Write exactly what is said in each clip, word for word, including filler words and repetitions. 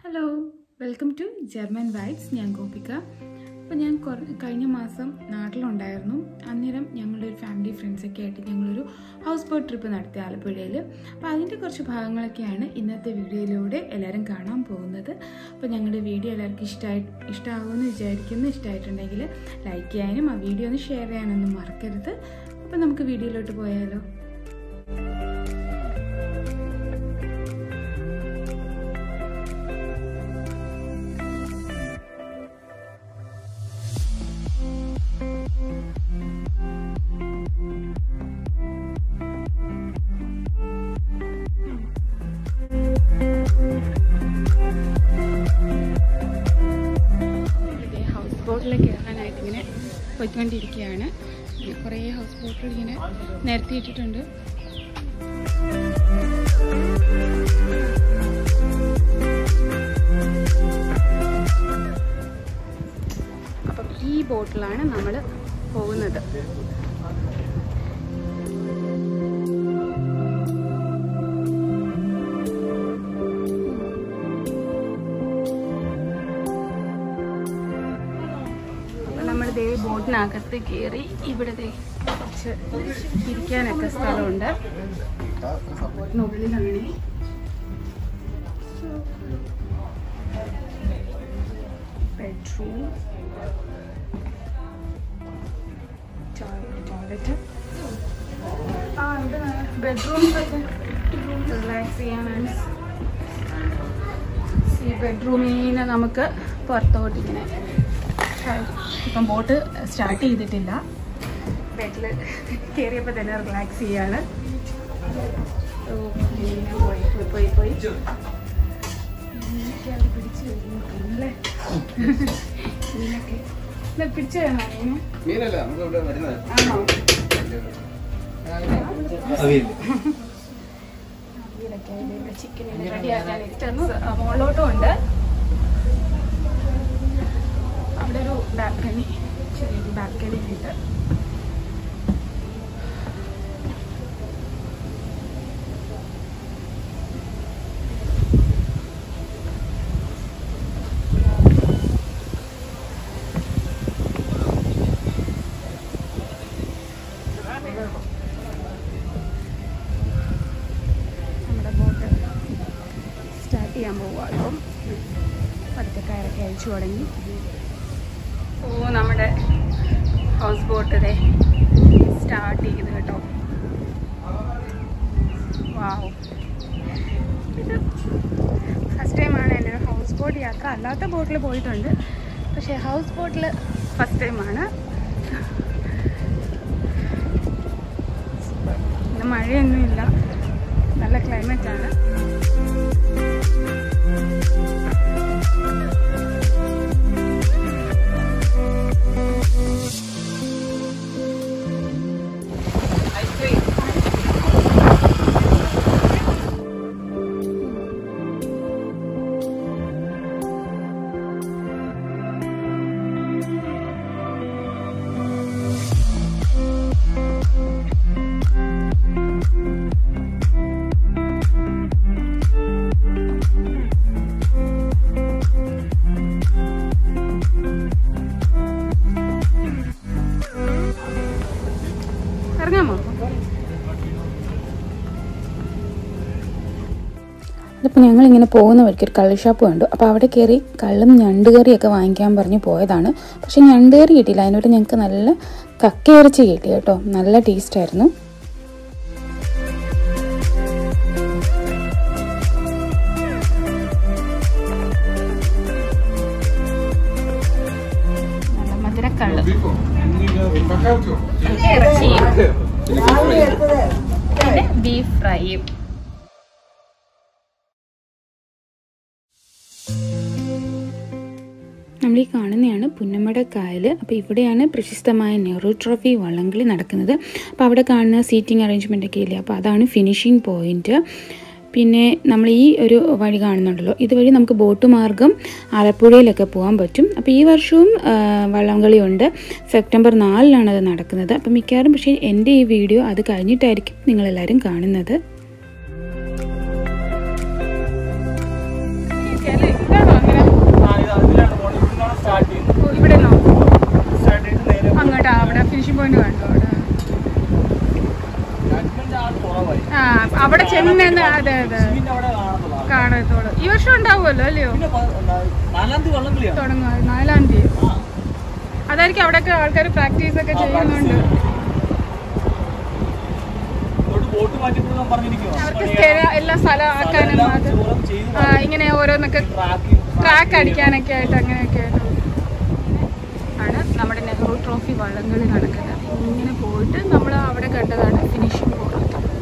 Hello, welcome to GermanVibz. ഞാൻ ഗോപിക. അപ്പോൾ ഞാൻ കഴിഞ്ഞ മാസം നാട്ടിലുണ്ടായിരുന്നു. അന്നേരം ഞങ്ങളുടെ ഒരു ഫാമിലി ഫ്രണ്ട്സൊക്കെ ആയിട്ട് ഞങ്ങളൊരു ഹൗസ് ബോട്ട് ട്രിപ്പ് നടത്തി ആലപ്പുഴയിൽ. അപ്പോൾ അതിൻ്റെ കുറച്ച് ഭാഗങ്ങളൊക്കെയാണ് ഇന്നത്തെ വീഡിയോയിലൂടെ എല്ലാവരും കാണാൻ പോകുന്നത്. അപ്പോൾ ഞങ്ങളുടെ വീഡിയോ എല്ലാവർക്കും ഇഷ്ടമായി ഇഷ്ടമാകുമെന്ന് വിചാരിക്കുന്നു. ഇഷ്ടമായിട്ടുണ്ടെങ്കിൽ ലൈക്ക് ചെയ്യാനും ആ വീഡിയോ ഒന്ന് ഷെയർ ചെയ്യാനൊന്നും മറക്കരുത്. അപ്പോൾ നമുക്ക് വീഡിയോയിലോട്ട് പോയാലോ. ബോട്ടിലേക്ക് കയറാനായിട്ട് ഇങ്ങനെ പോയിക്കൊണ്ടിരിക്കുകയാണ്. കുറേ ഹൗസ് ബോട്ടുകൾ ഇങ്ങനെ നിരത്തിയിട്ടിട്ടുണ്ട്. അപ്പം ഈ ബോട്ടിലാണ് നമ്മൾ പോകുന്നത്. നമ്മളിതേ ബോട്ടിനകത്ത് കയറി. ഇവിടെ കുറച്ച് ഇരിക്കാനൊക്കെ സ്ഥലമുണ്ട്. മുകളിലാണ് ബെഡ്റൂം, ടോയ്ലറ്റ്. ആ ഇവിടെ ബെഡ്റൂംസൊക്കെ റിലാക്സ് ചെയ്യാനാണ്. ഈ ബെഡ്റൂമിൽ നിന്ന് നമുക്ക് പുറത്തോട്ടിങ്ങനെ ഇപ്പം ബോട്ട് സ്റ്റാർട്ട് ചെയ്തിട്ടില്ല. ബെഡിൽ കയറിയപ്പോൾ തന്നെ റിലാക്സ് ചെയ്യാണ്. പോയി പോയി പോയി അത് പിടിച്ചു കഴിഞ്ഞല്ലേ മീനൊക്കെ പിടിച്ചു വേണോ ആണോ? ചിക്കൻ റെഡിയാക്കാൻ ഇഷ്ടം. മുകളിലോട്ടും ഉണ്ട്. അവിടെ ഒരു ബാൽക്കണി, ചെറിയൊരു ബാൽക്കണി ഉണ്ട്. നമ്മുടെ ബോട്ട് സ്റ്റാർട്ട് ചെയ്യാൻ പോവാട്ടോ. പതുക്കെ കയറൊക്കെ അയച്ചു തുടങ്ങി. ഓ നമ്മുടെ ഹൗസ് ബോട്ട് ഇതേ സ്റ്റാർട്ട് ചെയ്ത് കേട്ടോ. വാവ്, ഇത് ഫസ്റ്റ് ടൈമാണ് എൻ്റെ ഹൗസ് ബോട്ട് യാത്ര. അല്ലാത്ത ബോട്ടിൽ പോയിട്ടുണ്ട്, പക്ഷേ ഹൗസ് ബോട്ടിൽ ഫസ്റ്റ് ടൈമാണ്. ഇന്ന് മഴയൊന്നുമില്ല, നല്ല ക്ലൈമറ്റാണ്. അപ്പോൾ ഞങ്ങളിങ്ങനെ പോകുന്ന വഴിക്ക് ഒരു കള്ള് ഷോപ്പ് കണ്ടു. അപ്പോൾ അവിടെ കയറി കള്ളും ഞണ്ട് കറിയൊക്കെ വാങ്ങിക്കാൻ പറഞ്ഞ് പോയതാണ്. പക്ഷെ ഞണ്ട് കറി കിട്ടിയില്ല. അതിനോട് ഞങ്ങൾക്ക് നല്ല കക്കയിറച്ചി കിട്ടി കേട്ടോ. നല്ല ടേസ്റ്റായിരുന്നു. നല്ല മധുരക്കള്ള്, ഇറച്ചിയും പിന്നെ ബീഫ് ഫ്രൈയും. നമ്മൾ ഈ കാണുന്നതാണ് പുന്നമടക്കായൽ. അപ്പോൾ ഇവിടെയാണ് പ്രശസ്തമായ നെഹ്റു ട്രോഫി വള്ളംകളി നടക്കുന്നത്. അപ്പോൾ അവിടെ കാണുന്ന സീറ്റിംഗ് അറേഞ്ച്മെൻ്റ് ഒക്കെ ഇല്ലേ, അപ്പോൾ അതാണ് ഫിനിഷിംഗ് പോയിൻറ്റ്. പിന്നെ നമ്മൾ ഈ ഒരു വഴി കാണുന്നുണ്ടല്ലോ, ഇതുവഴി നമുക്ക് ബോട്ട് മാർഗം ആലപ്പുഴയിലൊക്കെ പോകാൻ പറ്റും. അപ്പോൾ ഈ വർഷവും വള്ളംകളിയുണ്ട്. സെപ്റ്റംബർ നാലിനാണ് അത് നടക്കുന്നത്. അപ്പോൾ മിക്കവാറും പക്ഷേ എൻ്റെ ഈ വീഡിയോ അത് കഴിഞ്ഞിട്ടായിരിക്കും നിങ്ങളെല്ലാവരും കാണുന്നത്. ചെന്നൈന്ന് അതെ അതെ കാണത്തോളൂ. ഈ വർഷം ഉണ്ടാവുമല്ലോ അല്ലയോ? തുടങ്ങുക നാലാം തീയതി. അതായിരിക്കും അവിടെയൊക്കെ ആൾക്കാർ പ്രാക്ടീസ് ഒക്കെ ചെയ്യുന്നുണ്ട്. അവർക്ക് എല്ലാ സ്ഥലം ആക്കാനും അത് ഇങ്ങനെ ഓരോന്നൊക്കെ ട്രാക്ക് അടിക്കാനൊക്കെ ആയിട്ട് അങ്ങനെയൊക്കെ ആയിട്ട് ആണ് നമ്മുടെ നെഹ്റു ട്രോഫി വള്ളംകളി നടക്കുന്നത്. ഇങ്ങനെ പോയിട്ട് നമ്മൾ അവിടെ കണ്ടതാണ് ഫിനിഷിംഗ് പോയിന്റ്.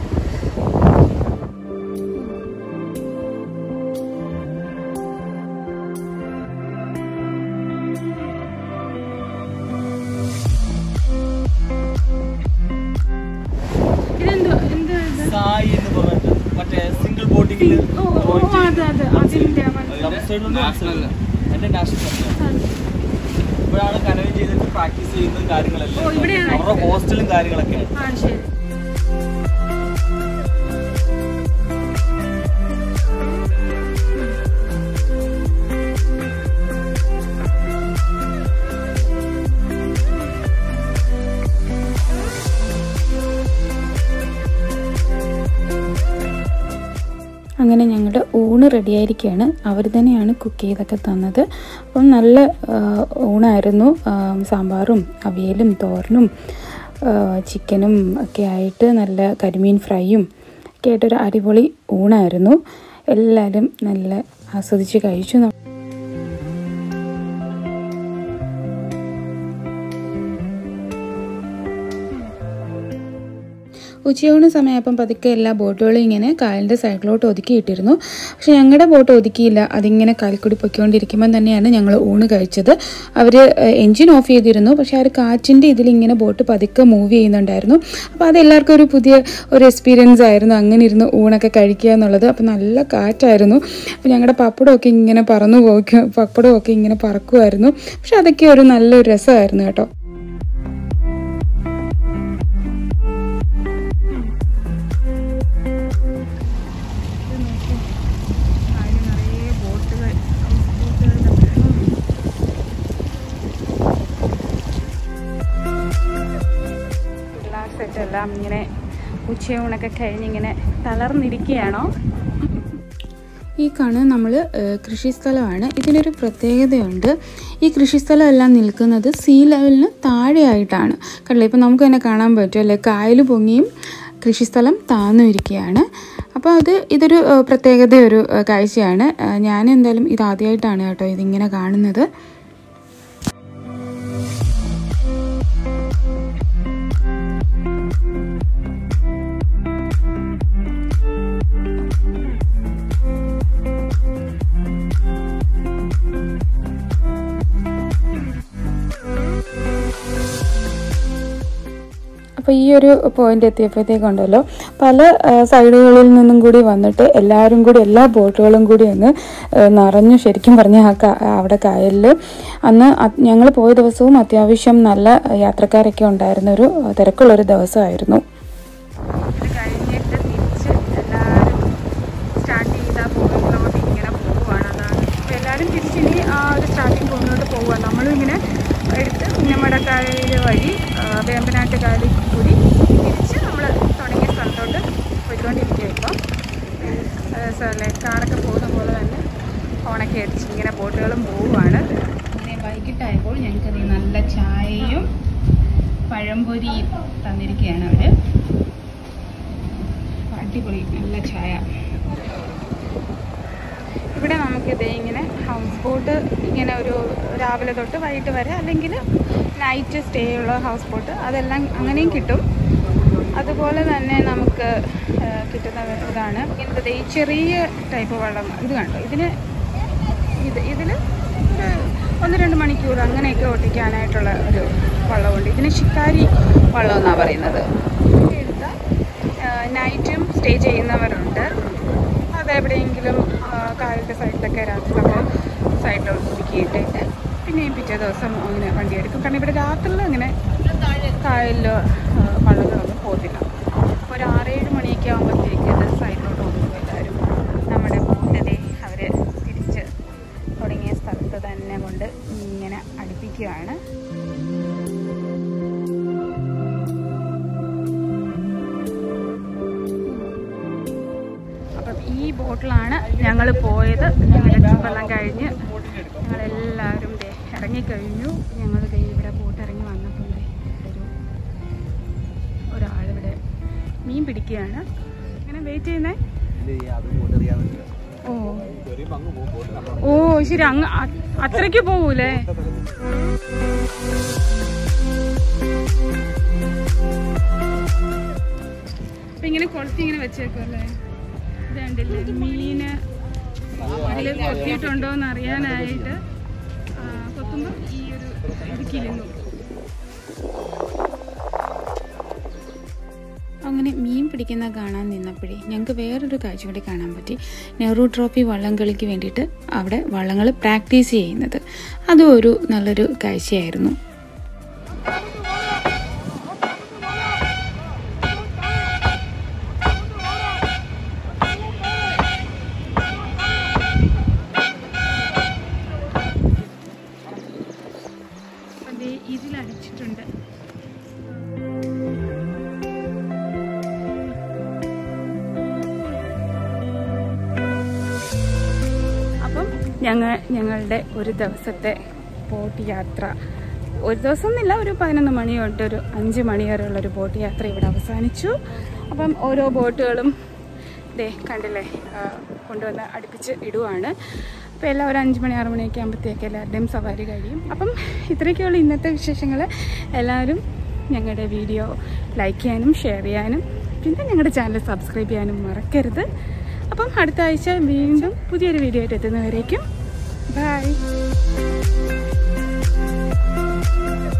ഇവിടെയാണ് കനവ് ചെയ്തിട്ട് പ്രാക്ടീസ് ചെയ്യുന്ന കാര്യങ്ങളെല്ലാം അവരുടെ ഹോസ്റ്റലും കാര്യങ്ങളൊക്കെ. അങ്ങനെ ഞങ്ങളുടെ ഊണ് റെഡിയായിരിക്കുകയാണ്. അവർ തന്നെയാണ് കുക്ക് ചെയ്തൊക്കെ തന്നത്. അപ്പം നല്ല ഊണായിരുന്നു. സാമ്പാറും അവിയലും തോരനും ചിക്കനും ഒക്കെ ആയിട്ട് നല്ല കരിമീൻ ഫ്രൈയും ഒക്കെ ആയിട്ടൊരു അടിപൊളി ഊണായിരുന്നു. എല്ലാവരും നല്ല ആസ്വദിച്ച് കഴിച്ചു. ഉച്ചയൂണ് സമയപ്പം പതുക്കെ എല്ലാ ബോട്ടുകളും ഇങ്ങനെ കായലിൻ്റെ സൈഡിലോട്ട് ഒതുക്കിയിട്ടിരുന്നു. പക്ഷെ ഞങ്ങളുടെ ബോട്ട് ഒതുക്കിയില്ല. അതിങ്ങനെ കാൽക്കൂടി പൊയ്ക്കൊണ്ടിരിക്കുമ്പം തന്നെയാണ് ഞങ്ങൾ ഊണ് കഴിച്ചത്. അവർ എൻജിൻ ഓഫ് ചെയ്തിരുന്നു. പക്ഷെ ആ ഒരു കാറ്റിൻ്റെ ഇതിലിങ്ങനെ ബോട്ട് പതുക്കെ മൂവ് ചെയ്യുന്നുണ്ടായിരുന്നു. അപ്പോൾ അതെല്ലാവർക്കും ഒരു പുതിയ ഒരു എക്സ്പീരിയൻസ് ആയിരുന്നു, അങ്ങനെ ഇരുന്ന് ഊണൊക്കെ കഴിക്കുക എന്നുള്ളത്. അപ്പോൾ നല്ല കാറ്റായിരുന്നു. അപ്പോൾ ഞങ്ങളുടെ പപ്പടമൊക്കെ ഇങ്ങനെ പറന്നു പോയിക്കും പപ്പടമൊക്കെ ഇങ്ങനെ പറക്കുമായിരുന്നു. പക്ഷെ അതൊക്കെ ഒരു നല്ലൊരു രസമായിരുന്നു കേട്ടോ. എല്ലാം ഇങ്ങനെ ഉച്ചയൂണൊക്കെ കഴിഞ്ഞിങ്ങനെ തളർന്നിരിക്കുകയാണോ? ഈ കാണുന്നത് നമ്മൾ കൃഷിസ്ഥലമാണ്. ഇതിനൊരു പ്രത്യേകതയുണ്ട്. ഈ കൃഷിസ്ഥലം എല്ലാം നിൽക്കുന്നത് സീ ലെവലിന് താഴെയായിട്ടാണ്. കണ്ടില്ലേ, ഇപ്പം നമുക്ക് തന്നെ കാണാൻ പറ്റും അല്ലേ, കായൽ പൊങ്ങിയും കൃഷിസ്ഥലം താഴ്ന്നു ഇരിക്കുകയാണ്. അപ്പോൾ അത് ഇതൊരു പ്രത്യേകത ഒരു കാഴ്ചയാണ്. ഞാൻ എന്തായാലും ഇതാദ്യമായിട്ടാണ് കേട്ടോ ഇതിങ്ങനെ കാണുന്നത്. അപ്പോൾ ഈ ഒരു പോയിന്റ് എത്തിയപ്പോഴത്തേക്കുണ്ടല്ലോ പല സൈഡുകളിൽ നിന്നും കൂടി വന്നിട്ട് എല്ലാവരും കൂടി എല്ലാ ബോട്ടുകളും കൂടി അങ്ങ് നിറഞ്ഞു. ശരിക്കും പറഞ്ഞാൽ ആ അവിടെ കായലിൽ അന്ന് ഞങ്ങൾ പോയ ദിവസവും അത്യാവശ്യം നല്ല യാത്രക്കാരൊക്കെ ഉണ്ടായിരുന്ന ഒരു തിരക്കുള്ളൊരു ദിവസമായിരുന്നു. എല്ലാവരും തിരിച്ചിനി ആ ഒരു സ്റ്റാർട്ടിങ് പോയിന്റിലോട്ട് പോവുക. നമ്മളും ഇങ്ങനെ എടുത്ത് പുന്നമടക്കായൽ വഴി വേമ്പനാട്ടുകായലിൽ കൂടി തിരിച്ച് നമ്മൾ തുടങ്ങിയ സ്ഥലത്തോട്ട് പോയിക്കൊണ്ടിരിക്കുക. ഇപ്പം രസമല്ലേ, കാറൊക്കെ പോകുന്ന പോലെ തന്നെ ഓണൊക്കെ അടിച്ച് ഇങ്ങനെ ബോട്ടുകളും പോവുകയാണ്. പിന്നെ വൈകിട്ടായപ്പോൾ ഞങ്ങൾക്കത് നല്ല ചായയും പഴംപൊരിയും തന്നിരിക്കുകയാണ് അവർ. അടിപൊളി നല്ല ചായ. ഇവിടെ നമുക്കിത് ഇങ്ങനെ ഹൗസ് ബോട്ട് ഇങ്ങനെ ഒരു രാവിലെ തൊട്ട് വൈകിട്ട് വരെ, അല്ലെങ്കിൽ നൈറ്റ് സ്റ്റേ ഉള്ള ഹൗസ് ബോട്ട്, അതെല്ലാം അങ്ങനെയും കിട്ടും. അതുപോലെ തന്നെ നമുക്ക് കിട്ടുന്ന ഇതാണ് ഇങ്ങനത്തെ ഈ ചെറിയ ടൈപ്പ് വള്ളം. ഇത് കണ്ടോ, ഇതിന് ഇത് ഇതിൽ ഒരു ഒന്ന് രണ്ട് മണിക്കൂർ അങ്ങനെയൊക്കെ ഓട്ടിക്കാനായിട്ടുള്ള ഒരു വള്ളമുണ്ട്. ഇതിന് ശിക്കാരി വള്ളം എന്നാണ് പറയുന്നത്. എടുത്താൽ നൈറ്റും സ്റ്റേ ചെയ്യുന്നവരുണ്ട്. അതെവിടെയെങ്കിലും കായലിൻ്റെ സൈഡിലൊക്കെ രാത്രിയിലൊക്കെ സൈഡിലോട്ട് ഒതുക്കിയിട്ടിട്ട് പിന്നെയും പിറ്റേ ദിവസം അങ്ങനെ വണ്ടി എടുക്കും. കാരണം ഇവിടെ രാത്രിയിൽ അങ്ങനെ കായലിൽ വള്ളങ്ങളൊന്നും പോകത്തില്ല. ഒരു ആറേഴ് മണിയൊക്കെ ആകുമ്പോഴത്തേക്ക് ഇത് സൈഡിലോട്ട് ഒതുക്കും എല്ലാവരും. നമ്മുടെ ബോട്ടതേ അവർ തിരിച്ച് തുടങ്ങിയ സ്ഥലത്ത് തന്നെ കൊണ്ട് ഇങ്ങനെ അടുപ്പിക്കുകയാണ്. ബോട്ടിലാണ് ഞങ്ങൾ പോയത്. ഞങ്ങളുടെ ട്രിപ്പെല്ലാം കഴിഞ്ഞ് ഞങ്ങളെല്ലാവരും ദേ ഇറങ്ങിക്കഴിഞ്ഞു. ഞങ്ങൾ ദേ ഇവിടെ ബോട്ട് ഇറങ്ങി വന്നപ്പോൾ ദേ ഒരു ഒരാളിവിടെ മീൻ പിടിക്കുകയാണ്. ഇങ്ങനെ വെയിറ്റ് ചെയ്യുന്നേ. ഓ ഓ ശരി, അങ്ങ് അത്രയ്ക്ക് പോകൂലേ? അപ്പൊ ഇങ്ങനെ കൊളുത്തി ഇങ്ങനെ വെച്ചേക്കുമല്ലേ? ഇത് കണ്ടില്ലേ, മീന് അതിൽ കൊത്തിയിട്ടുണ്ടോ എന്ന് അറിയാനായിട്ട് കൊത്തുമ്പോൾ ഈ ഒരു ഇത് കിലുങ്ങും. അങ്ങനെ മീൻ പിടിക്കുന്ന കാണാൻ നിന്നപ്പോഴേ ഞങ്ങൾക്ക് വേറൊരു കാഴ്ച കൂടി കാണാൻ പറ്റി. നെഹ്റു ട്രോഫി വള്ളംകളിക്ക് വേണ്ടിയിട്ട് അവിടെ വള്ളങ്ങൾ പ്രാക്ടീസ് ചെയ്യുന്നത്, അതും ഒരു നല്ലൊരു കാഴ്ചയായിരുന്നു. ഇതിലടിച്ചിട്ടുണ്ട്. ഞങ്ങൾ ഞങ്ങളുടെ ഒരു ദിവസത്തെ ബോട്ട് യാത്ര, ഒരു ദിവസം എന്നില്ല, ഒരു പതിനൊന്ന് മണി തൊട്ട് ഒരു അഞ്ച് മണി വരെയുള്ളൊരു ബോട്ട് യാത്ര ഇവിടെ അവസാനിച്ചു. അപ്പം ഓരോ ബോട്ടുകളും ദേ കണ്ടില്ലേ കൊണ്ടുവന്ന് അടുപ്പിച്ച് ഇടുവാണ്. അപ്പോൾ എല്ലാം ഒരു അഞ്ച് മണി ആറ് മണിയൊക്കെ ആകുമ്പോഴത്തേക്ക് എല്ലാവരുടെയും സവാരി കഴിയും. അപ്പം ഇത്രയൊക്കെയുള്ള ഇന്നത്തെ വിശേഷങ്ങൾ. എല്ലാവരും ഞങ്ങളുടെ വീഡിയോ ലൈക്ക് ചെയ്യാനും ഷെയർ ചെയ്യാനും പിന്നെ ഞങ്ങളുടെ ചാനൽ സബ്സ്ക്രൈബ് ചെയ്യാനും മറക്കരുത്. അപ്പം അടുത്ത ആഴ്ച വീണ്ടും പുതിയൊരു വീഡിയോ ആയിട്ട് എത്തുന്നവരേക്കും ബൈ.